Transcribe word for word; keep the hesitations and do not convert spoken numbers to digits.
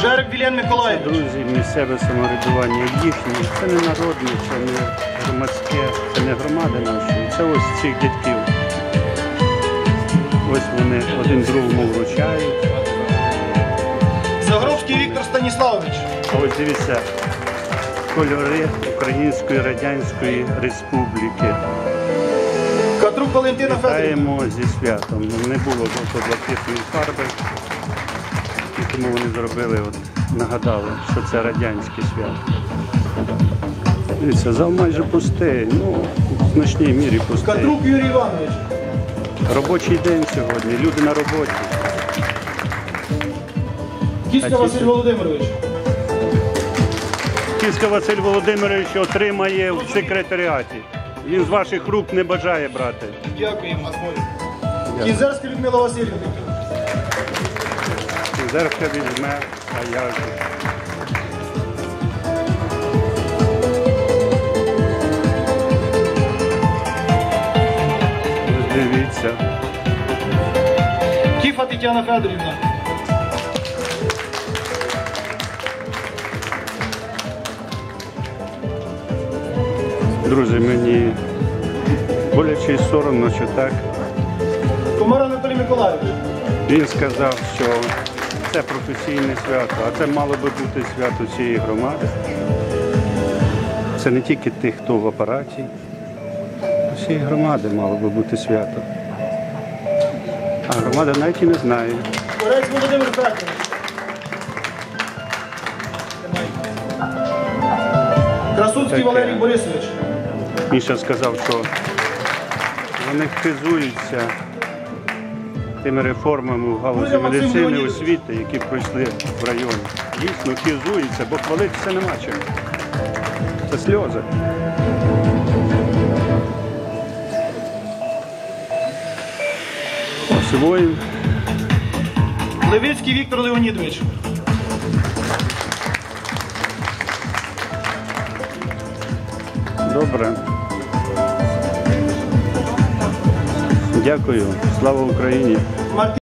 Жерик Вілен Миколаївич. Друзі, місцеве самоврядування їхнє. Це не народне, це не громадське, це не громади нашої. Це ось цих дядьків. Ось вони один другому вручають. Загоровський Віктор Станіславович. А ось дивіться, кольори Української Радянської Республіки. Катрук Валентина Федорівна. Вітаємо зі святом. Не було жовто-блакитної фарби, і тому вони зробили, от, нагадали, що це радянське свято. Дивіться, зал майже пустий, ну, в значній мірі пустий. Катрук Юрій Іванович. Робочий день сьогодні, люди на роботі. Кіська Василь Володимирович. Кіська Василь Володимирович отримає в секретаріаті. Він з ваших рук не бажає брати. Дякуємо. Кінзерська Людмила Васильівна. Кінзерська візьме, а я ж. Ось дивіться. Кіфа Тетяна Федорівна. Друзі, мені боляче і соромно, що так. Комар Анатолій Миколаївич. Він сказав, що це професійне свято, а це мало би бути свято цієї громади. Це не тільки тих, хто в апараті. Усієї громади мало би бути свято. А громада навіть і не знає. Корець Володимир Федорович. Красуцький Таке. Валерій Борисович. Він ще сказав, що вони хизуються тими реформами в галузі медицини, освіти, які пройшли в районі. Дійсно, хизуються, бо хвалитися нема чим. Це сльози. Ось воїн. Левицький Віктор Леонідович. Добре. Дякую. Слава Україні.